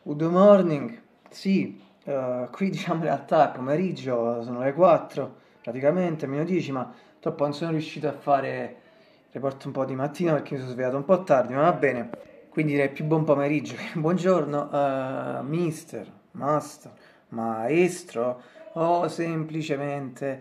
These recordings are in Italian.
Good morning, sì, qui diciamo in realtà è pomeriggio, sono le 4, praticamente meno 10, ma troppo non sono riuscito a fare il report un po' di mattina perché mi sono svegliato un po' tardi, ma va bene, quindi direi più buon pomeriggio che buongiorno, mister, master, maestro, o semplicemente,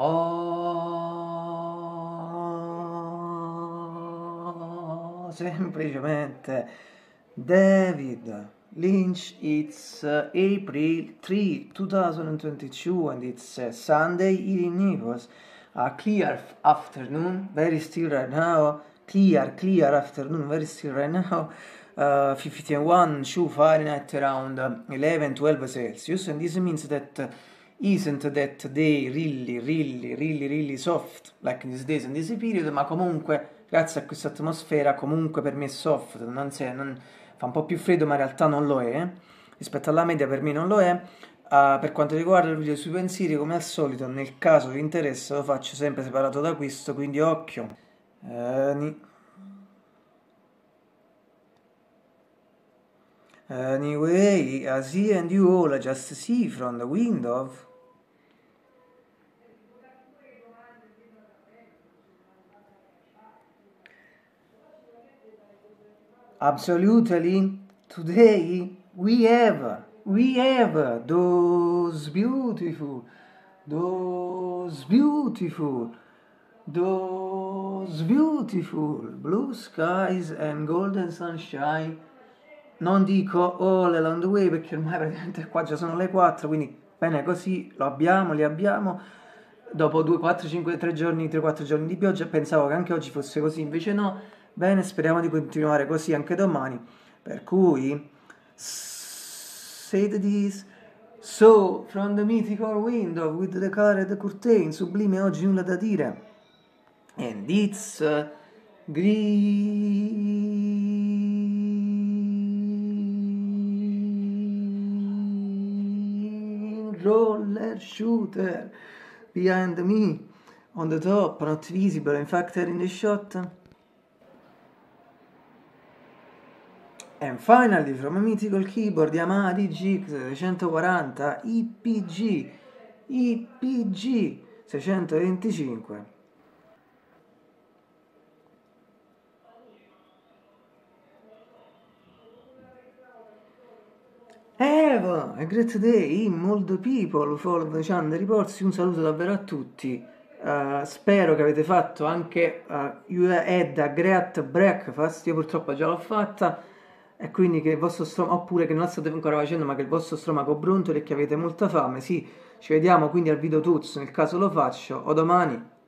semplicemente David Lynch. It's April 3, 2022, and it's Sunday here in Naples. A clear afternoon, very still right now. Clear afternoon, very still right now. 51 2 Fahrenheit, around 11 12 Celsius, and this means that isn't that day really soft like these days and this period, ma comunque grazie a questa atmosfera comunque per me è soft, fa un po' più freddo ma in realtà non lo è, rispetto alla media per me non lo è. Per quanto riguarda il video sui pensieri, come al solito, nel caso vi interessa lo faccio sempre separato da questo, quindi occhio. Anyway, I see and you all just see from the window. Absolutely, today we have those beautiful, those beautiful, those beautiful blue skies and golden sunshine. Non dico all along the way perché ormai praticamente qua già sono le 4, quindi bene così, li abbiamo. Dopo 2, 4, 5, 3 giorni, 3-4 giorni di pioggia, pensavo che anche oggi fosse così, invece no. Bene, speriamo di continuare così anche domani. Per cui, say this. So, from the mythical window with the colored curtain, sublime oggi nulla da dire. And it's green roller shooter behind me on the top, not visible, in fact in the shot. And finally, from a mythical keyboard Yamaha DGX 640 IPG 625. Eva, a great day in molto people for the channel reports. Un saluto davvero a tutti. Spero che avete fatto anche you had a great breakfast. Io purtroppo già l'ho fatta. E quindi che il vostro stomaco, oppure che non la state ancora facendo, ma che il vostro stomaco brontoli e che avete molta fame. Sì, ci vediamo quindi al video Tuz, nel caso lo faccio, o domani.